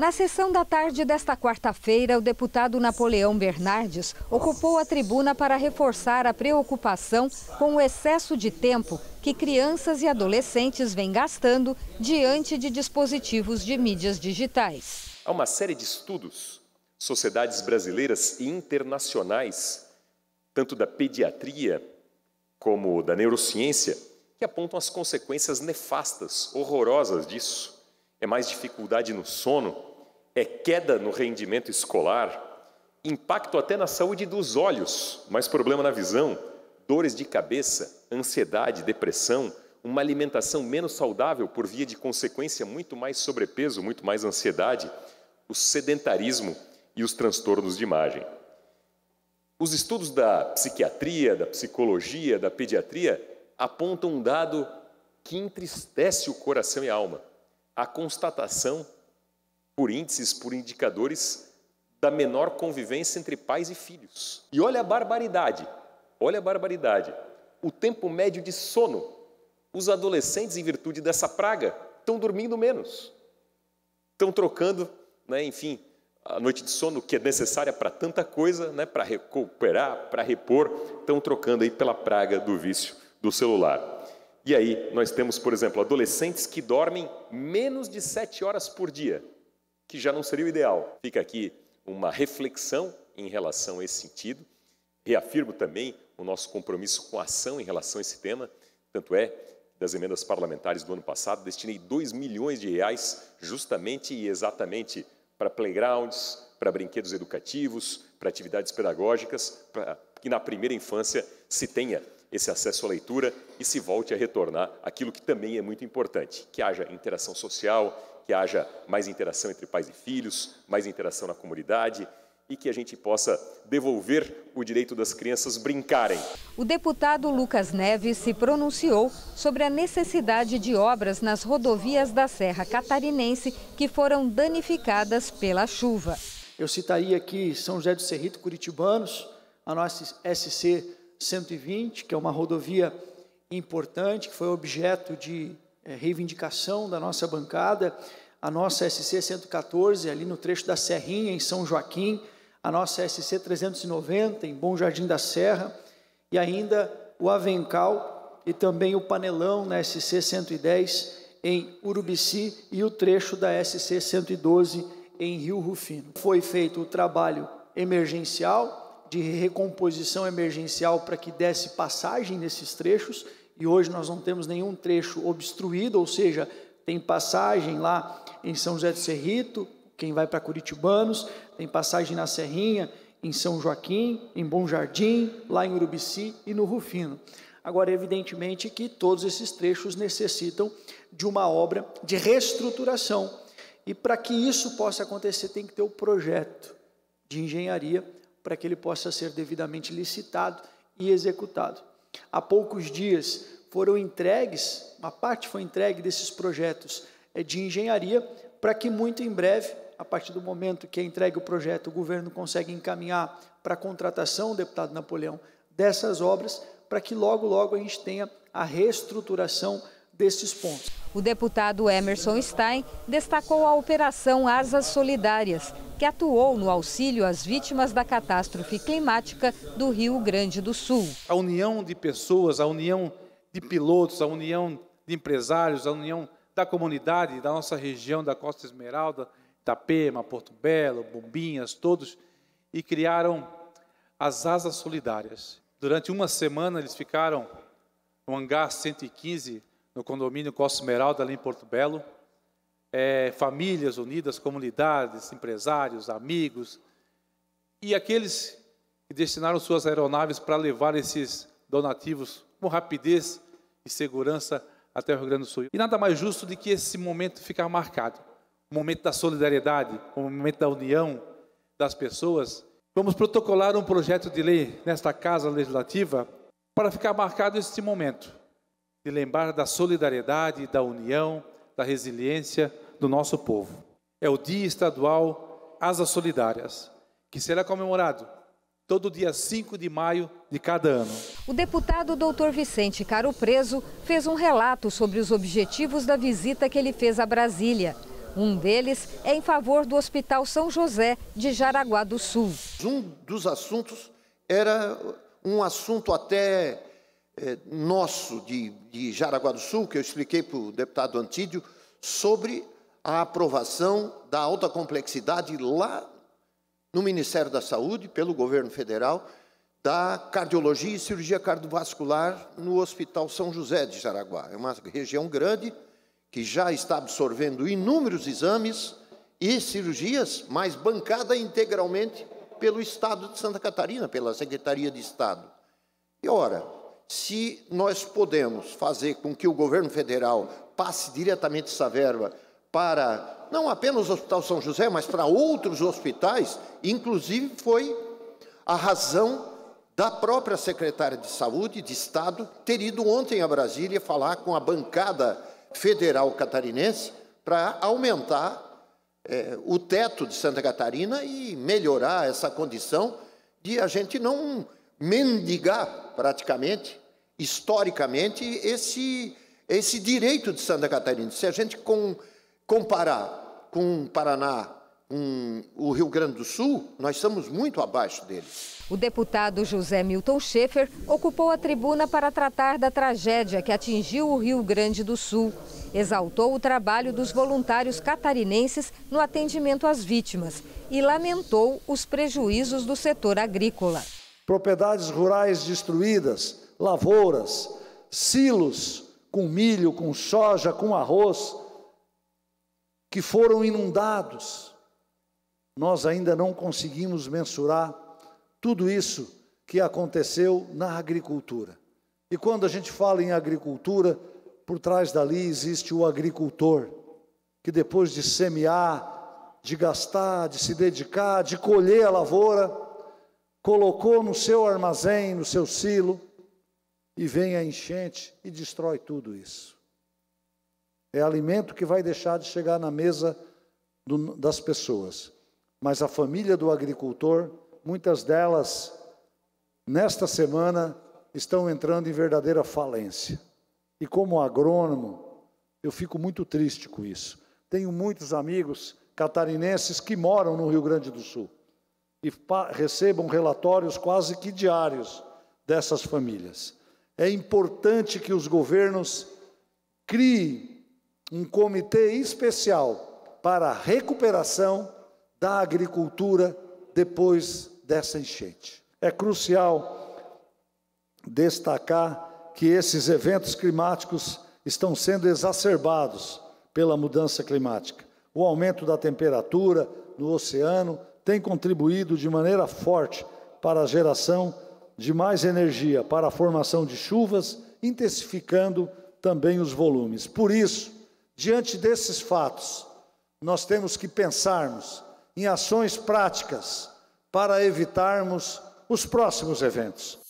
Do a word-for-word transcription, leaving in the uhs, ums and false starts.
Na sessão da tarde desta quarta-feira, o deputado Napoleão Bernardes ocupou a tribuna para reforçar a preocupação com o excesso de tempo que crianças e adolescentes vêm gastando diante de dispositivos de mídias digitais. Há uma série de estudos, sociedades brasileiras e internacionais, tanto da pediatria como da neurociência, que apontam as consequências nefastas, horrorosas disso. É mais dificuldade no sono, é queda no rendimento escolar, impacto até na saúde dos olhos, mais problema na visão, dores de cabeça, ansiedade, depressão, uma alimentação menos saudável por via de consequência, muito mais sobrepeso, muito mais ansiedade, o sedentarismo e os transtornos de imagem. Os estudos da psiquiatria, da psicologia, da pediatria apontam um dado que entristece o coração e a alma. A constatação, por índices, por indicadores, da menor convivência entre pais e filhos. E olha a barbaridade, olha a barbaridade. O tempo médio de sono. Os adolescentes, em virtude dessa praga, estão dormindo menos. Estão trocando, né, enfim, a noite de sono, que é necessária para tanta coisa, né, para recuperar, para repor, estão trocando aí pela praga do vício do celular. E aí nós temos, por exemplo, adolescentes que dormem menos de sete horas por dia, que já não seria o ideal. Fica aqui uma reflexão em relação a esse sentido. Reafirmo também o nosso compromisso com a ação em relação a esse tema. Tanto é, das emendas parlamentares do ano passado, destinei dois milhões de reais justamente e exatamente para playgrounds, para brinquedos educativos, para atividades pedagógicas, para que na primeira infância se tenha esse acesso à leitura e se volte a retornar aquilo que também é muito importante, que haja interação social, que haja mais interação entre pais e filhos, mais interação na comunidade e que a gente possa devolver o direito das crianças brincarem. O deputado Lucas Neves se pronunciou sobre a necessidade de obras nas rodovias da Serra Catarinense que foram danificadas pela chuva. Eu citaria aqui São José do Cerrito, Curitibanos, a nossa S C cento e vinte, que é uma rodovia importante, que foi objeto de é, reivindicação da nossa bancada, a nossa S C cento e quatorze, ali no trecho da Serrinha, em São Joaquim, a nossa S C trezentos e noventa, em Bom Jardim da Serra, e ainda o Avencal e também o Panelão, na S C cento e dez, em Urubici, e o trecho da S C cento e doze, em Rio Rufino. Foi feito o trabalho emergencial, de recomposição emergencial para que desse passagem nesses trechos, e hoje nós não temos nenhum trecho obstruído, ou seja, tem passagem lá em São José do Cerrito, quem vai para Curitibanos, tem passagem na Serrinha, em São Joaquim, em Bom Jardim, lá em Urubici e no Rufino. Agora, evidentemente que todos esses trechos necessitam de uma obra de reestruturação, e para que isso possa acontecer tem que ter o projeto de engenharia para que ele possa ser devidamente licitado e executado. Há poucos dias foram entregues, uma parte foi entregue desses projetos de engenharia, para que muito em breve, a partir do momento que é entregue o projeto, o governo consegue encaminhar para a contratação, deputado Napoleão, dessas obras, para que logo, logo a gente tenha a reestruturação desses pontos. O deputado Emerson Stein destacou a Operação Asas Solidárias, que atuou no auxílio às vítimas da catástrofe climática do Rio Grande do Sul. A união de pessoas, a união de pilotos, a união de empresários, a união da comunidade da nossa região, da Costa Esmeralda, Itapema, Porto Belo, Bombinhas, todos, e criaram as Asas Solidárias. Durante uma semana eles ficaram no hangar cento e quinze, no condomínio Costa Esmeralda, ali em Porto Belo, é, famílias unidas, comunidades, empresários, amigos, e aqueles que destinaram suas aeronaves para levar esses donativos com rapidez e segurança até o Rio Grande do Sul. E nada mais justo do que esse momento ficar marcado, o momento da solidariedade, o momento da união das pessoas. Vamos protocolar um projeto de lei nesta Casa Legislativa para ficar marcado esse momento, de lembrar da solidariedade, da união, da resiliência do nosso povo. É o Dia Estadual Asas Solidárias, que será comemorado todo dia cinco de maio de cada ano. O deputado doutor Vicente Caro Preso fez um relato sobre os objetivos da visita que ele fez a Brasília. Um deles é em favor do Hospital São José de Jaraguá do Sul. Um dos assuntos era um assunto até é, nosso de, de Jaraguá do Sul, que eu expliquei para o deputado Antídio, sobre a aprovação da alta complexidade lá no Ministério da Saúde, pelo governo federal, da cardiologia e cirurgia cardiovascular no Hospital São José de Jaraguá. É uma região grande que já está absorvendo inúmeros exames e cirurgias, mas bancada integralmente pelo Estado de Santa Catarina, pela Secretaria de Estado. E, ora, se nós podemos fazer com que o governo federal passe diretamente essa verba para, não apenas o Hospital São José, mas para outros hospitais, inclusive foi a razão da própria secretária de Saúde, de Estado, ter ido ontem a Brasília falar com a bancada federal catarinense para aumentar é, o teto de Santa Catarina e melhorar essa condição de a gente não mendigar praticamente, historicamente, esse, esse direito de Santa Catarina. Se a gente com, comparar com o Paraná, com o Rio Grande do Sul, nós estamos muito abaixo deles. O deputado José Milton Schaefer ocupou a tribuna para tratar da tragédia que atingiu o Rio Grande do Sul. Exaltou o trabalho dos voluntários catarinenses no atendimento às vítimas e lamentou os prejuízos do setor agrícola. Propriedades rurais destruídas, lavouras, silos com milho, com soja, com arroz, que foram inundados. Nós ainda não conseguimos mensurar tudo isso que aconteceu na agricultura. E quando a gente fala em agricultura, por trás dali existe o agricultor, que depois de semear, de gastar, de se dedicar, de colher a lavoura, colocou no seu armazém, no seu silo, e vem a enchente e destrói tudo isso. É alimento que vai deixar de chegar na mesa do, das pessoas. Mas a família do agricultor, muitas delas, nesta semana, estão entrando em verdadeira falência. E como agrônomo, eu fico muito triste com isso. Tenho muitos amigos catarinenses que moram no Rio Grande do Sul e recebam relatórios quase que diários dessas famílias. É importante que os governos criem um comitê especial para a recuperação da agricultura depois dessa enchente. É crucial destacar que esses eventos climáticos estão sendo exacerbados pela mudança climática. O aumento da temperatura no oceano tem contribuído de maneira forte para a geração de mais energia, para a formação de chuvas, intensificando também os volumes. Por isso, diante desses fatos, nós temos que pensarmos em ações práticas para evitarmos os próximos eventos.